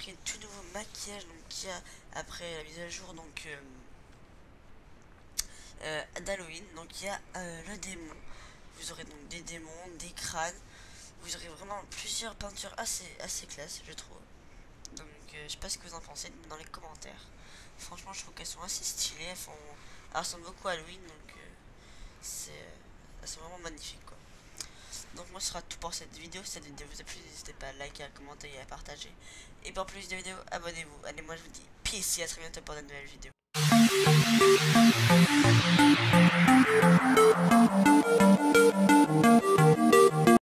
pris un tout nouveau maquillage donc qu'il y a après la mise à jour donc d'Halloween. Donc il y a le démon. Vous aurez donc des démons, des crânes. Vous aurez vraiment plusieurs peintures assez classe, je trouve. Donc je sais pas ce que vous en pensez dans les commentaires. Franchement, je trouve qu'elles sont assez stylées. Elles ressemblent beaucoup à Halloween, donc c'est vraiment magnifique quoi. Donc moi ce sera tout pour cette vidéo. Si cette vidéo vous a plu, n'hésitez pas à liker, à commenter et à partager. Et pour plus de vidéos, abonnez-vous. Allez, moi je vous dis peace et à très bientôt pour de nouvelles vidéos.